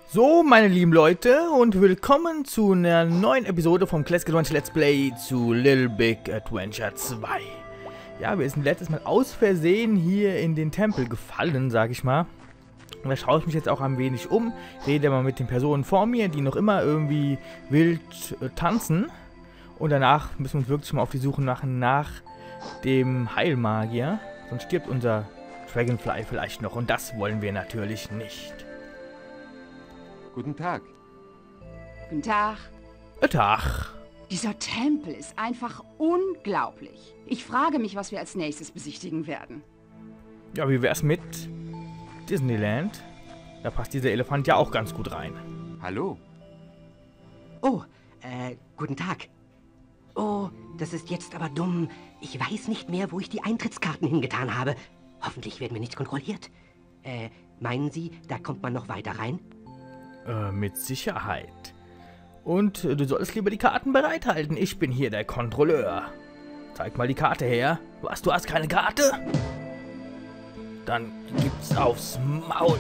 So, meine lieben Leute, und willkommen zu einer neuen Episode vom Classic Adventure Let's Play zu Little Big Adventure 2. Ja, wir sind letztes Mal aus Versehen hier in den Tempel gefallen, sag ich mal. Und da schaue ich mich jetzt auch ein wenig um, rede mal mit den Personen vor mir, die noch immer irgendwie wild tanzen. Und danach müssen wir uns wirklich mal auf die Suche machen nach dem Heilmagier. Sonst stirbt unser Dragonfly vielleicht noch, und das wollen wir natürlich nicht. Guten Tag. Guten Tag. Tag. Dieser Tempel ist einfach unglaublich. Ich frage mich, was wir als nächstes besichtigen werden. Ja, wie wär's mit Disneyland? Da passt dieser Elefant ja auch ganz gut rein. Hallo. Oh, guten Tag. Oh, das ist jetzt aber dumm. Ich weiß nicht mehr, wo ich die Eintrittskarten hingetan habe. Hoffentlich werden wir nicht kontrolliert. Meinen Sie, da kommt man noch weiter rein? Mit Sicherheit. Und du solltest lieber die Karten bereithalten. Ich bin hier der Kontrolleur. Zeig mal die Karte her. Was, du hast keine Karte? Dann gibt's aufs Maul.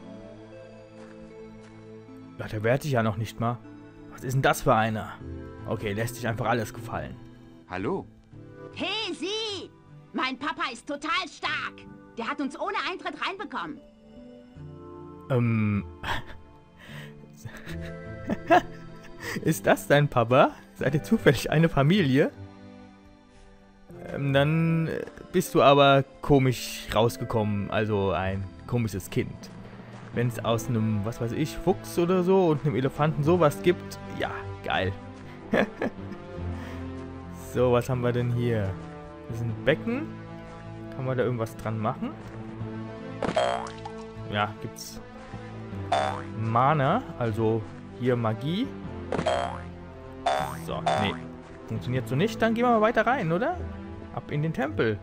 Ja, der wehrt sich ja noch nicht mal. Was ist denn das für einer? Okay, lässt sich einfach alles gefallen. Hallo. Hey, Sie! Mein Papa ist total stark. Der hat uns ohne Eintritt reinbekommen. Ist das dein Papa? Seid ihr zufällig eine Familie? Dann bist du aber komisch rausgekommen, also ein komisches Kind. Wenn es aus einem, was weiß ich, Fuchs oder so und einem Elefanten sowas gibt, ja, geil. So, was haben wir denn hier? Das ist ein Becken. Kann man da irgendwas dran machen? Ja, gibt's Mana, also hier Magie. So, nee. Funktioniert so nicht. Dann gehen wir mal weiter rein, oder? Ab in den Tempel.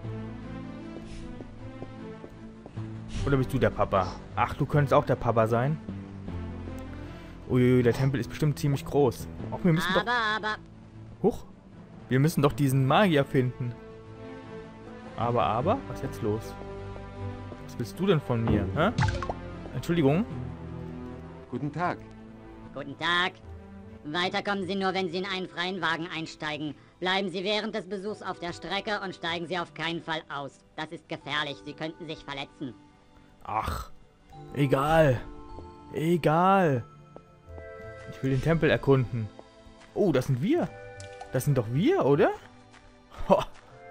Oder bist du der Papa? Ach, du könntest auch der Papa sein. Uiui, der Tempel ist bestimmt ziemlich groß. Auch wir müssen Aber. Huch. Wir müssen doch diesen Magier finden. Aber? Was ist jetzt los? Was willst du denn von mir, hä? Entschuldigung. Guten Tag. Guten Tag. Weiter kommen Sie nur, wenn Sie in einen freien Wagen einsteigen. Bleiben Sie während des Besuchs auf der Strecke und steigen Sie auf keinen Fall aus. Das ist gefährlich. Sie könnten sich verletzen. Ach, egal. Egal. Ich will den Tempel erkunden. Oh, das sind wir. Das sind doch wir, oder? Ho.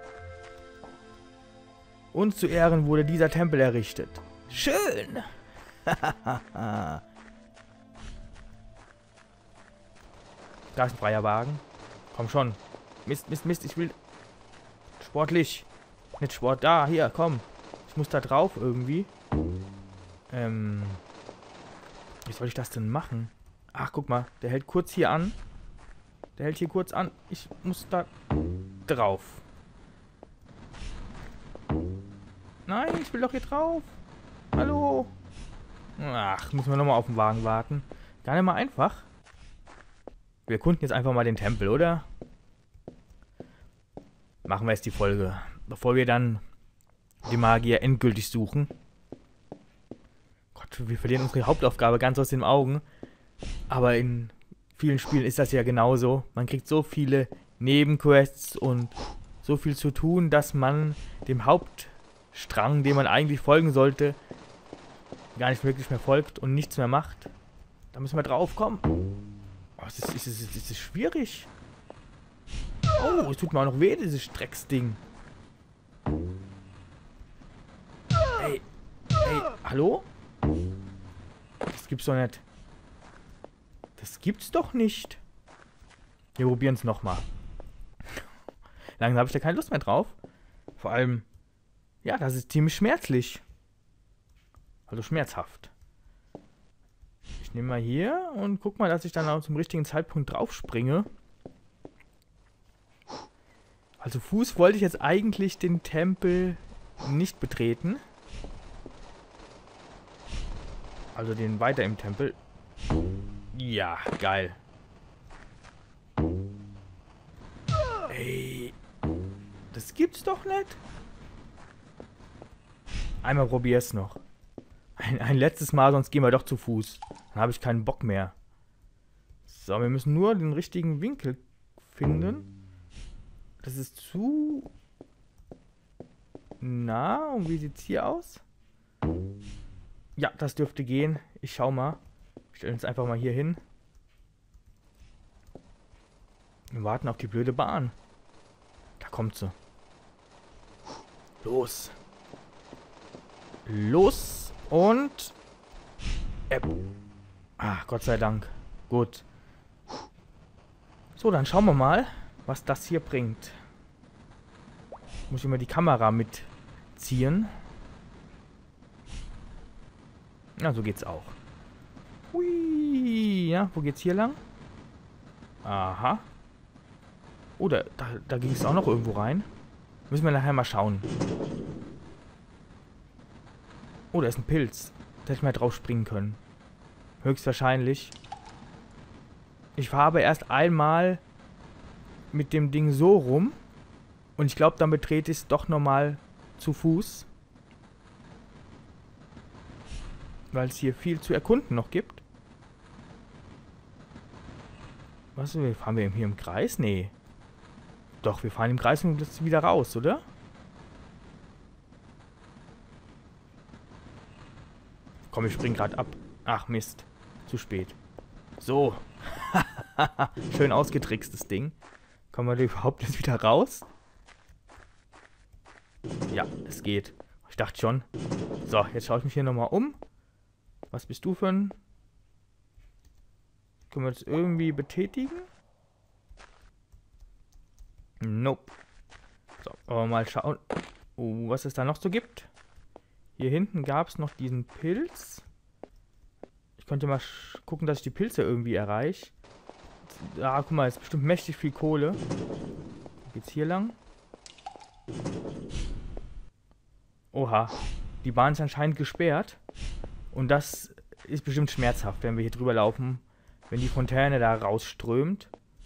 Uns zu Ehren wurde dieser Tempel errichtet. Schön. Da ist ein freier Wagen. Komm schon. Mist, ich will sportlich. Nicht Sport. Da, hier, komm. Ich muss da drauf irgendwie. Wie soll ich das denn machen? Ach, guck mal. Der hält kurz hier an. Der hält hier kurz an. Ich muss da drauf. Nein, ich will doch hier drauf. Hallo. Ach, müssen wir nochmal auf den Wagen warten. Gar nicht mal einfach. Wir erkunden jetzt einfach mal den Tempel, oder? Machen wir jetzt die Folge. Bevor wir dann die Magier endgültig suchen. Gott, wir verlieren unsere Hauptaufgabe ganz aus den Augen. Aber in vielen Spielen ist das ja genauso. Man kriegt so viele Nebenquests und so viel zu tun, dass man dem Hauptstrang, dem man eigentlich folgen sollte, gar nicht wirklich mehr folgt und nichts mehr macht. Da müssen wir drauf kommen. Oh, es ist schwierig. Oh, es tut mir auch noch weh, dieses Drecksding. Hey, hallo? Das gibt's doch nicht. Das gibt's doch nicht. Wir probieren es nochmal. Langsam habe ich da keine Lust mehr drauf. Vor allem, ja, das ist ziemlich schmerzlich. Also schmerzhaft. Ich nehme mal hier und guck mal, dass ich dann auch zum richtigen Zeitpunkt drauf springe. Also Fuß wollte ich jetzt eigentlich den Tempel nicht betreten. Also den weiter im Tempel. Ja, geil. Ey. Das gibt's doch nicht. Einmal probier's noch. Ein letztes Mal, sonst gehen wir doch zu Fuß. Dann habe ich keinen Bock mehr. So, wir müssen nur den richtigen Winkel finden. Das ist zu nah. Und wie sieht es hier aus? Ja, das dürfte gehen. Ich schau mal. Wir stellen uns einfach mal hier hin. Wir warten auf die blöde Bahn. Da kommt sie. Los. Los und... Gott sei Dank. Gut. So, dann schauen wir mal, was das hier bringt. Muss ich immer die Kamera mitziehen. Ja, so geht's auch. Hui. Ja, wo geht's hier lang? Aha. Oh, da ging es auch noch irgendwo rein. Müssen wir nachher mal schauen. Oh, da ist ein Pilz. Da hätte ich mal drauf springen können. Höchstwahrscheinlich. Ich fahre aber erst einmal mit dem Ding so rum. Und ich glaube, dann betrete ich es doch nochmal zu Fuß. Weil es hier viel zu erkunden noch gibt. Was? Fahren wir hier im Kreis? Nee. Doch, wir fahren im Kreis und jetzt wieder raus, oder? Komm, ich spring gerade ab. Ach, Mist. Zu spät. So. Schön ausgetrickstes Ding. Kommen wir da überhaupt jetzt wieder raus? Ja, es geht. Ich dachte schon. So, jetzt schaue ich mich hier nochmal um. Was bist du für ein... Können wir das irgendwie betätigen? Nope. So, aber mal schauen, was es da noch so gibt. Hier hinten gab es noch diesen Pilz. Ich könnte mal gucken, dass ich die Pilze irgendwie erreiche. Ah, guck mal, ist bestimmt mächtig viel Kohle. Geht's hier lang? Oha. Die Bahn ist anscheinend gesperrt. Und das ist bestimmt schmerzhaft, wenn wir hier drüber laufen. Wenn die Fontäne da rausströmt.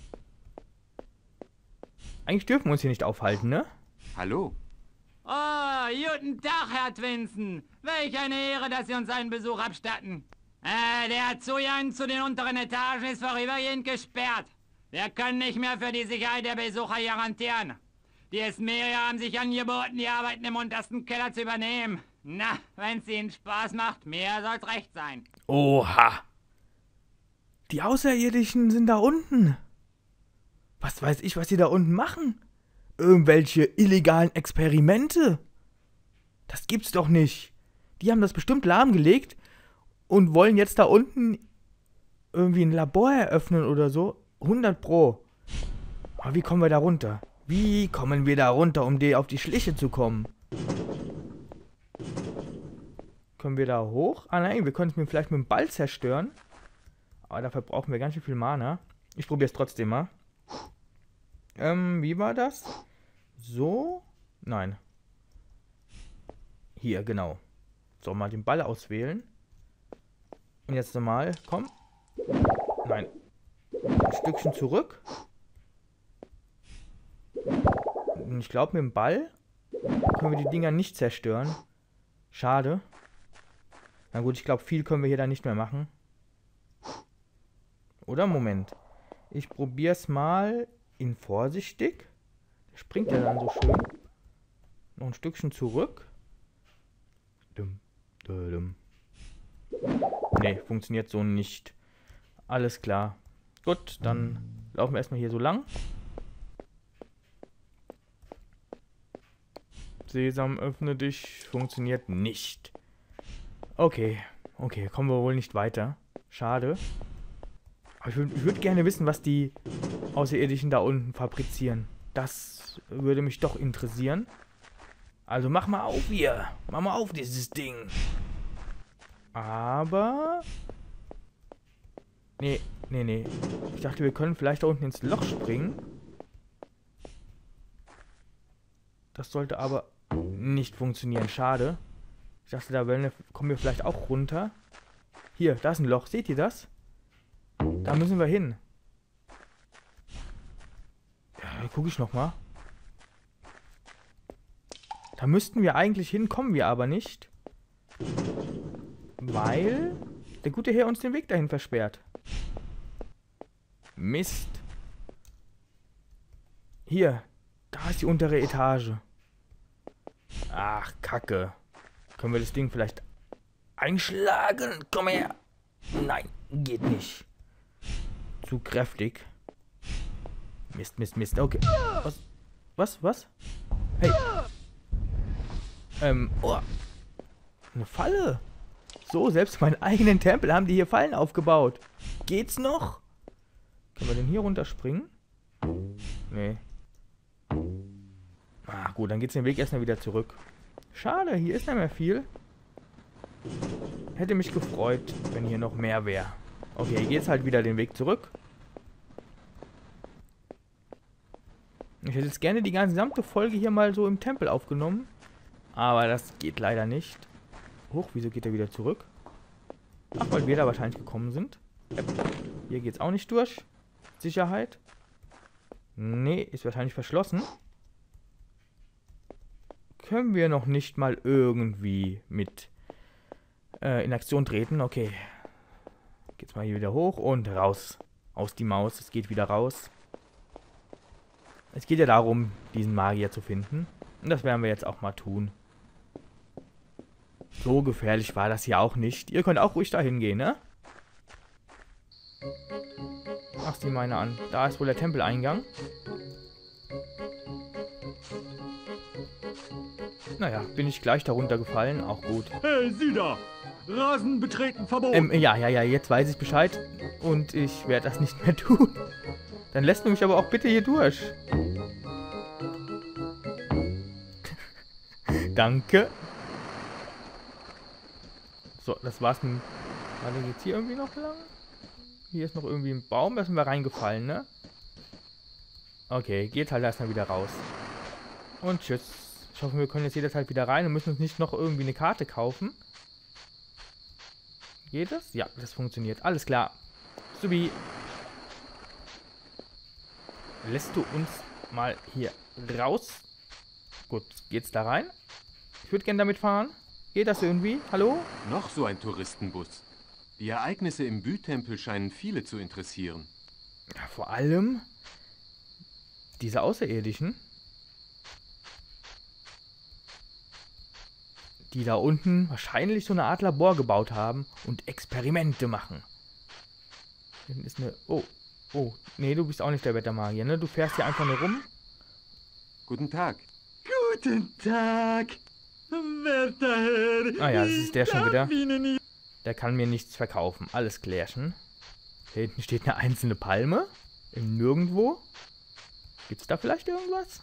Eigentlich dürfen wir uns hier nicht aufhalten, ne? Hallo. Oh, guten Tag, Herr Twinson. Welch eine Ehre, dass Sie uns einen Besuch abstatten. Der Zugang zu den unteren Etagen ist vorübergehend gesperrt. Wir können nicht mehr für die Sicherheit der Besucher garantieren. Die Esmeria haben sich angeboten, die Arbeiten im untersten Keller zu übernehmen. Na, wenn es Ihnen Spaß macht, mir soll's recht sein. Oha. Die Außerirdischen sind da unten. Was weiß ich, was die da unten machen? Irgendwelche illegalen Experimente? Das gibt's doch nicht. Die haben das bestimmt lahmgelegt und wollen jetzt da unten irgendwie ein Labor eröffnen oder so. 100 Pro. Aber wie kommen wir da runter? Wie kommen wir da runter, um auf die Schliche zu kommen? Können wir da hoch? Ah nein, wir können es vielleicht mit dem Ball zerstören. Aber dafür brauchen wir ganz schön viel Mana. Ich probiere es trotzdem mal. Wie war das? So? Nein. Hier, genau. So, mal den Ball auswählen. Und jetzt nochmal. Komm. Nein. Ein Stückchen zurück. Und ich glaube, mit dem Ball können wir die Dinger nicht zerstören. Schade. Na gut, ich glaube, viel können wir hier dann nicht mehr machen. Oder? Moment. Ich probiere es mal in vorsichtig. Der springt ja dann so schön. Noch ein Stückchen zurück. Ne, funktioniert so nicht. Alles klar. Gut, dann laufen wir erstmal hier so lang. Sesam, öffne dich. Funktioniert nicht. Okay. Okay, kommen wir wohl nicht weiter. Schade. Aber ich würd gerne wissen, was die Außerirdischen da unten fabrizieren. Das würde mich doch interessieren. Also mach mal auf hier. Mach mal auf dieses Ding. Aber... Nee. Ich dachte, wir können vielleicht da unten ins Loch springen. Das sollte aber nicht funktionieren. Schade. Ich dachte, da kommen wir vielleicht auch runter. Hier, da ist ein Loch. Seht ihr das? Da müssen wir hin. Ja, gucke ich nochmal. Da müssten wir eigentlich hin, kommen wir aber nicht. Weil der gute Herr uns den Weg dahin versperrt. Mist. Hier. Da ist die untere Etage. Ach, Kacke. Können wir das Ding vielleicht einschlagen? Komm her. Nein, geht nicht. Zu kräftig. Mist, Mist, Mist. Okay. Was? Hey. Oh. Eine Falle. So, selbst meinen eigenen Tempel haben die hier Fallen aufgebaut. Geht's noch? Können wir denn hier runterspringen? Nee. Ah, gut, dann geht's den Weg erstmal wieder zurück. Schade, hier ist nicht mehr viel. Hätte mich gefreut, wenn hier noch mehr wäre. Okay, hier geht's halt wieder den Weg zurück. Ich hätte jetzt gerne die gesamte Folge hier mal so im Tempel aufgenommen. Aber das geht leider nicht. Huch, wieso geht er wieder zurück? Ach, weil wir da wahrscheinlich gekommen sind. Hier geht's auch nicht durch. Sicherheit. Nee, ist wahrscheinlich verschlossen. Können wir noch nicht mal irgendwie mit in Aktion treten. Okay. Geht's mal hier wieder hoch und raus. Aus die Maus. Es geht wieder raus. Es geht ja darum, diesen Magier zu finden. Und das werden wir jetzt auch mal tun. So gefährlich war das hier auch nicht. Ihr könnt auch ruhig dahin gehen, ne? Ach, sieh meine an. Da ist wohl der Tempeleingang. Naja, bin ich gleich darunter gefallen. Auch gut. Hey, Sie da! Rasen betreten verboten! Ja, jetzt weiß ich Bescheid. Und ich werde das nicht mehr tun. Dann lässt du mich aber auch bitte hier durch. Danke. So, das war's mit... Warte, geht's hier irgendwie noch lang? Hier ist noch irgendwie ein Baum, da sind wir reingefallen, ne? Okay, geht halt erstmal wieder raus. Und tschüss. Ich hoffe, wir können jetzt jederzeit wieder rein und müssen uns nicht noch irgendwie eine Karte kaufen. Geht das? Ja, das funktioniert. Alles klar. Subi. Lässt du uns mal hier raus? Gut, geht's da rein? Ich würde gerne damit fahren. Geht das irgendwie? Hallo? Noch so ein Touristenbus. Die Ereignisse im Bü-Tempel scheinen viele zu interessieren. Ja, vor allem diese Außerirdischen, die da unten wahrscheinlich so eine Art Labor gebaut haben und Experimente machen. Hier ist eine... Oh, nee, du bist auch nicht der Wettermagier, ne? Du fährst hier einfach nur rum. Guten Tag. Guten Tag, werter Herr. Ah ja, das ist der schon wieder. Der kann mir nichts verkaufen. Alles klärchen. Hier hinten steht eine einzelne Palme. Im Nirgendwo. Gibt's da vielleicht irgendwas?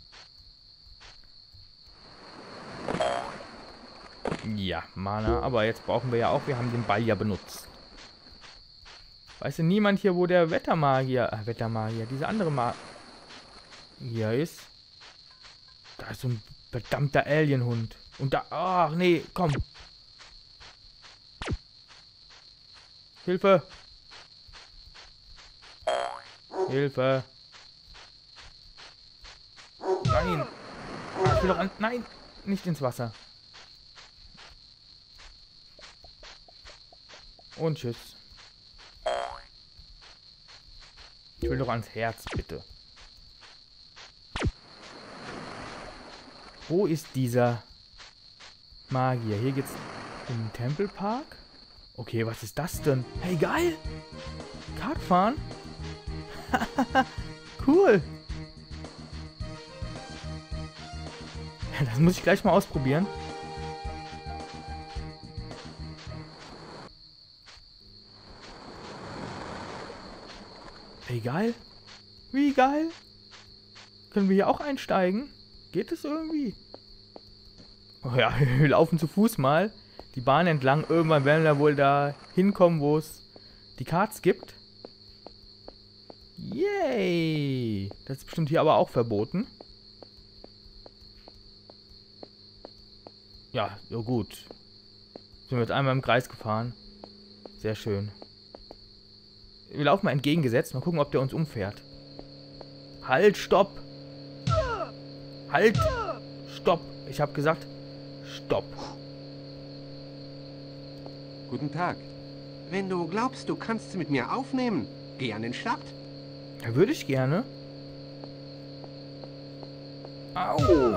Ja, Mana. Aber jetzt brauchen wir ja auch... Wir haben den Ball ja benutzt. Weiß denn niemand hier, wo der Wettermagier... Wettermagier. Diese andere Magier ist. Da ist so ein verdammter Alienhund. Und da... Ach, nee, komm. Hilfe! Hilfe! Nein! Ich will doch an... Nein! Nicht ins Wasser. Und tschüss. Ich will doch ans Herz, bitte. Wo ist dieser Magier? Hier geht's in den Tempelpark. Okay, was ist das denn? Hey, geil! Kart fahren? Cool! Das muss ich gleich mal ausprobieren. Hey, geil! Wie geil! Können wir hier auch einsteigen? Geht es irgendwie? Oh ja, wir laufen zu Fuß mal die Bahn entlang. Irgendwann werden wir wohl da hinkommen, wo es die Karts gibt. Yay! Das ist bestimmt hier aber auch verboten. Ja, so gut. Sind wir jetzt einmal im Kreis gefahren. Sehr schön. Wir laufen mal entgegengesetzt. Mal gucken, ob der uns umfährt. Halt, stopp! Halt! Stopp! Ich habe gesagt, stopp. Guten Tag. Wenn du glaubst, du kannst sie mit mir aufnehmen, geh an den Start. Da würde ich gerne. Au!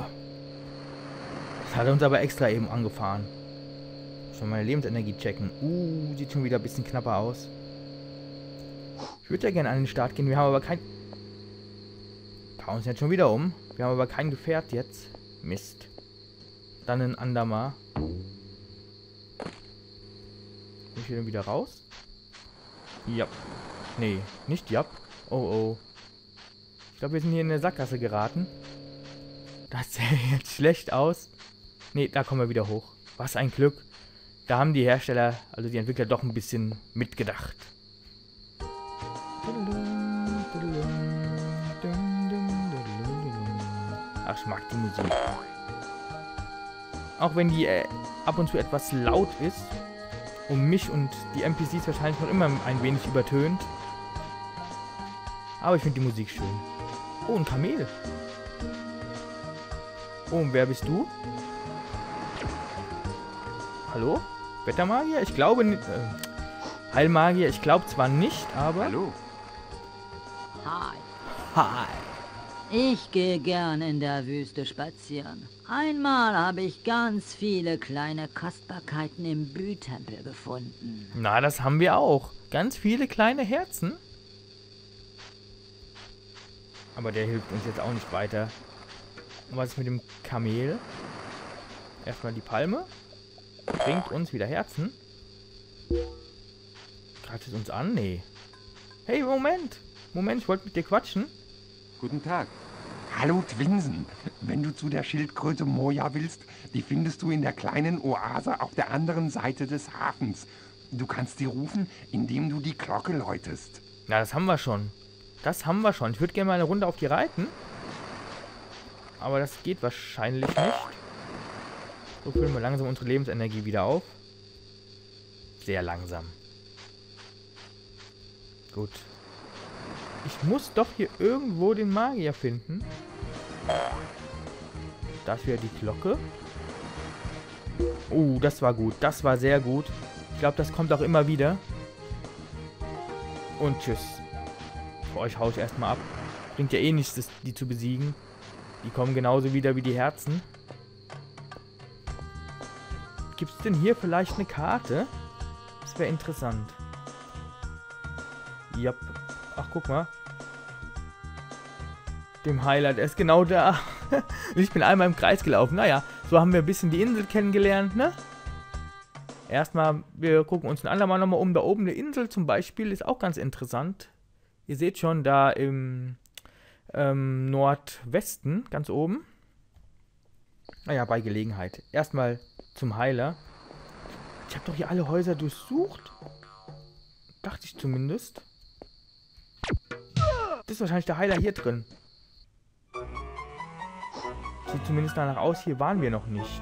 Das hat er uns aber extra eben angefahren. Schon meine Lebensenergie checken. Sieht schon wieder ein bisschen knapper aus. Ich würde ja gerne an den Start gehen. Wir haben aber kein... Hauen uns jetzt schon wieder um. Wir haben aber kein Gefährt jetzt. Mist. Dann ein andermal. Bin ich hier denn wieder raus? Ja. Nee, nicht ja. Oh. Ich glaube, wir sind hier in eine Sackgasse geraten. Das sieht jetzt schlecht aus. Nee, da kommen wir wieder hoch. Was ein Glück. Da haben die Hersteller, also die Entwickler, doch ein bisschen mitgedacht. Ach, ich mag die Musik. Auch wenn die ab und zu etwas laut ist, um mich und die NPCs wahrscheinlich noch immer ein wenig übertönt. Aber ich finde die Musik schön. Oh, ein Kamel. Oh, und wer bist du? Hallo? Wettermagier? Ich glaube nicht. Heilmagier? Ich glaube zwar nicht, aber... Hallo. Hi. Hi. Ich gehe gern in der Wüste spazieren. Einmal habe ich ganz viele kleine Kostbarkeiten im Bü-Tempel gefunden. Na, das haben wir auch. Ganz viele kleine Herzen. Aber der hilft uns jetzt auch nicht weiter. Und was ist mit dem Kamel? Erstmal die Palme. Bringt uns wieder Herzen. Greift es uns an? Nee. Hey, Moment. Moment, ich wollte mit dir quatschen. Guten Tag. Hallo Twinsen. Wenn du zu der Schildkröte Moja willst, die findest du in der kleinen Oase auf der anderen Seite des Hafens. Du kannst sie rufen, indem du die Glocke läutest. Na, das haben wir schon. Das haben wir schon. Ich würde gerne mal eine Runde auf die reiten. Aber das geht wahrscheinlich nicht. So füllen wir langsam unsere Lebensenergie wieder auf. Sehr langsam. Gut. Ich muss doch hier irgendwo den Magier finden. Da ist wieder die Glocke. Oh, das war gut. Das war sehr gut. Ich glaube, das kommt auch immer wieder. Und tschüss. Für euch haue ich erstmal ab. Bringt ja eh nichts, die zu besiegen. Die kommen genauso wieder wie die Herzen. Gibt es denn hier vielleicht eine Karte? Das wäre interessant. Ja. Ach, guck mal. Dem Heiler, der ist genau da. Und ich bin einmal im Kreis gelaufen. Naja, so haben wir ein bisschen die Insel kennengelernt, ne? Erstmal, wir gucken uns ein andermal nochmal um. Da oben eine Insel zum Beispiel ist auch ganz interessant. Ihr seht schon, da im Nordwesten, ganz oben. Naja, bei Gelegenheit. Erstmal zum Heiler. Ich habe doch hier alle Häuser durchsucht. Dachte ich zumindest. Das ist wahrscheinlich der Heiler hier drin. Sieht zumindest danach aus, hier waren wir noch nicht.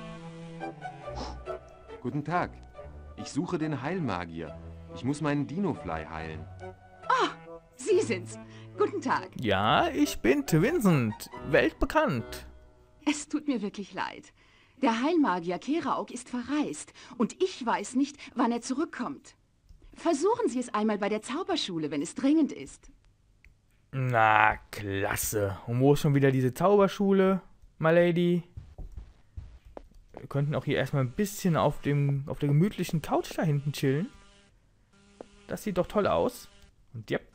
Guten Tag. Ich suche den Heilmagier. Ich muss meinen Dinofly heilen. Oh, Sie sind's. Guten Tag. Ja, ich bin Twinsend. Weltbekannt. Es tut mir wirklich leid. Der Heilmagier Kerauk ist verreist und ich weiß nicht, wann er zurückkommt. Versuchen Sie es einmal bei der Zauberschule, wenn es dringend ist. Na, klasse. Und wo ist schon wieder diese Zauberschule, my lady? Wir könnten auch hier erstmal ein bisschen auf der gemütlichen Couch da hinten chillen. Das sieht doch toll aus. Und yep.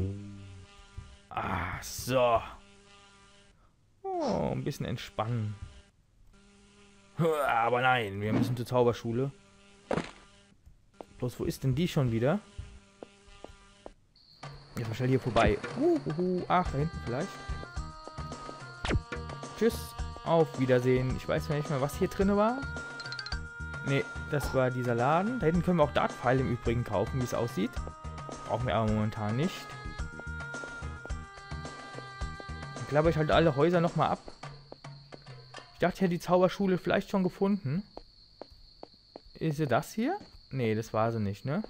Ah, so. Oh, ein bisschen entspannen. Aber nein, wir müssen zur Zauberschule. Bloß, wo ist denn die schon wieder? Jetzt mal schnell hier vorbei. Ach, da hinten vielleicht. Tschüss. Auf Wiedersehen. Ich weiß ja nicht mehr, was hier drin war. Ne, das war dieser Laden. Da hinten können wir auch Dartpfeile im Übrigen kaufen, wie es aussieht. Brauchen wir aber momentan nicht. Dann klapper ich halt alle Häuser nochmal ab. Ich dachte, ich hätte die Zauberschule vielleicht schon gefunden. Ist sie das hier? Ne, das war sie nicht, ne?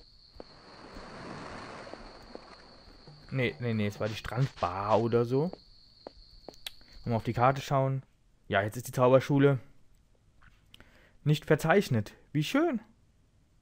Nee, es war die Strandbar oder so. Mal auf die Karte schauen. Ja, jetzt ist die Zauberschule nicht verzeichnet. Wie schön.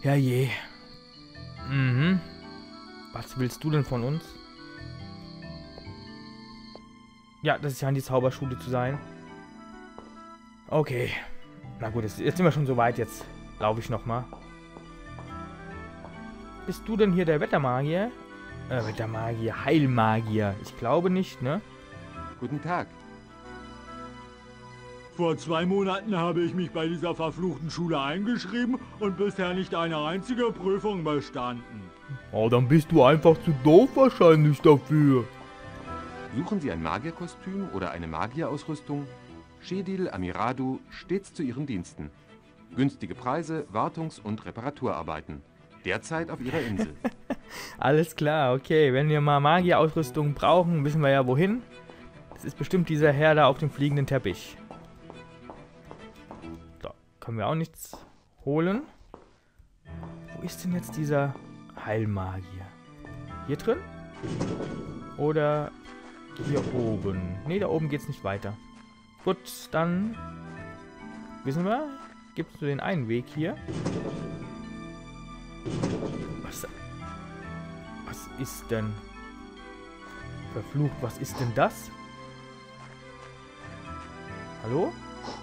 Ja je. Mhm. Was willst du denn von uns? Ja, das ist ja an die Zauberschule zu sein. Okay. Na gut, jetzt sind wir schon so weit. Jetzt laufe ich nochmal. Bist du denn hier der Wettermagier? Wettermagier, Heilmagier. Ich glaube nicht, ne? Guten Tag. Vor 2 Monaten habe ich mich bei dieser verfluchten Schule eingeschrieben und bisher nicht eine einzige Prüfung bestanden. Oh, dann bist du einfach zu doof wahrscheinlich dafür. Suchen Sie ein Magierkostüm oder eine Magierausrüstung? Schedil Amiradu stets zu Ihren Diensten. Günstige Preise, Wartungs- und Reparaturarbeiten. Derzeit auf Ihrer Insel. Alles klar, okay. Wenn wir mal Magierausrüstung brauchen, wissen wir ja wohin. Das ist bestimmt dieser Herr da auf dem fliegenden Teppich. So, können wir auch nichts holen. Wo ist denn jetzt dieser Heilmagier? Hier drin? Oder hier oben? Ne, da oben geht's nicht weiter. Gut, dann wissen wir, gibt es nur den einen Weg hier. Was ist denn? Verflucht, was ist denn das? Hallo?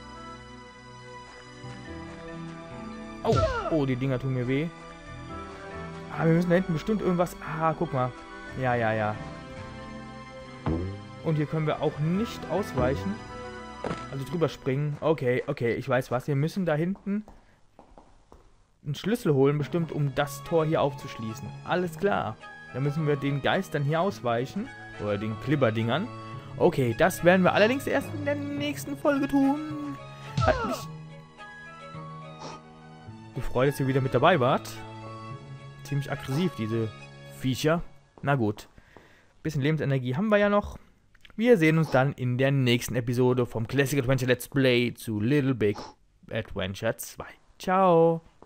Oh, oh, die Dinger tun mir weh. Ah, wir müssen da hinten bestimmt irgendwas... Ah, guck mal. Ja, ja, ja. Und hier können wir auch nicht ausweichen. Also drüber springen. Okay, okay, ich weiß was. Wir müssen da hinten einen Schlüssel holen, bestimmt, um das Tor hier aufzuschließen. Alles klar. Dann müssen wir den Geistern hier ausweichen. Oder den Klibberdingern. Okay, das werden wir allerdings erst in der nächsten Folge tun. Hat mich gefreut, dass ihr wieder mit dabei wart. Ziemlich aggressiv, diese Viecher. Na gut. Bisschen Lebensenergie haben wir ja noch. Wir sehen uns dann in der nächsten Episode vom Classic Adventure Let's Play zu Little Big Adventure 2. Ciao.